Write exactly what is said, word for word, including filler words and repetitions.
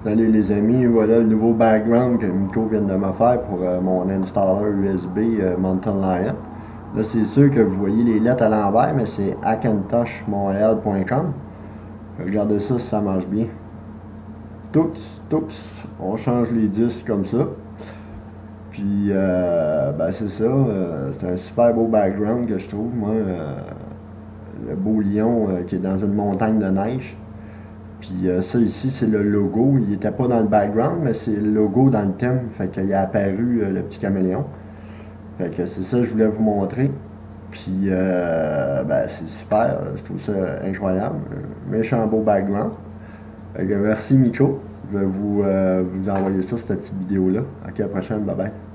Salut les amis, voilà le nouveau background que Miko vient de me faire pour euh, mon installer U S B euh, Mountain Lion. Là c'est sûr que vous voyez les lettres à l'envers, mais c'est hackintosh montréal point com. Regardez ça si ça marche bien. Tous, tous, on change les disques comme ça. Puis euh, ben c'est ça, euh, c'est un super beau background que je trouve, moi. Euh, le beau lion euh, qui est dans une montagne de neige. Puis euh, ça ici, c'est le logo. Il n'était pas dans le background, mais c'est le logo dans le thème. Fait qu'il a apparu euh, le petit caméléon. Fait que c'est ça que je voulais vous montrer. Puis euh, ben, c'est super. Je trouve ça incroyable. Méchant beau background. Fait que merci Nico. Je vais vous, euh, vous envoyer ça, cette petite vidéo-là. Ok, à la prochaine. Bye bye.